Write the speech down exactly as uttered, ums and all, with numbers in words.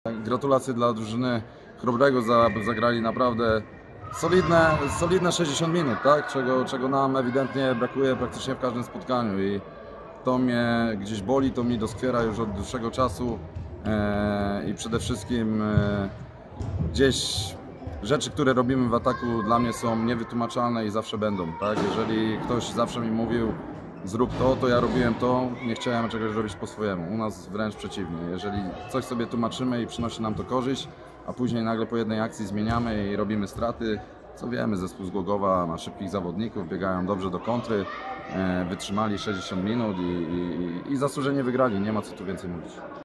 Gratulacje dla drużyny Chrobrego, za, zagrali naprawdę solidne, solidne sześćdziesiąt minut, tak? czego, czego nam ewidentnie brakuje praktycznie w każdym spotkaniu i to mnie gdzieś boli, to mi doskwiera już od dłuższego czasu e, i przede wszystkim e, gdzieś rzeczy, które robimy w ataku, dla mnie są niewytłumaczalne i zawsze będą, tak? Jeżeli ktoś zawsze mi mówił, zrób to, to ja robiłem to, nie chciałem czegoś robić po swojemu. U nas wręcz przeciwnie. Jeżeli coś sobie tłumaczymy i przynosi nam to korzyść, a później nagle po jednej akcji zmieniamy i robimy straty, co wiemy, zespół z Głogowa ma szybkich zawodników, biegają dobrze do kontry, wytrzymali sześćdziesiąt minut i, i, i zasłużenie wygrali, nie ma co tu więcej mówić.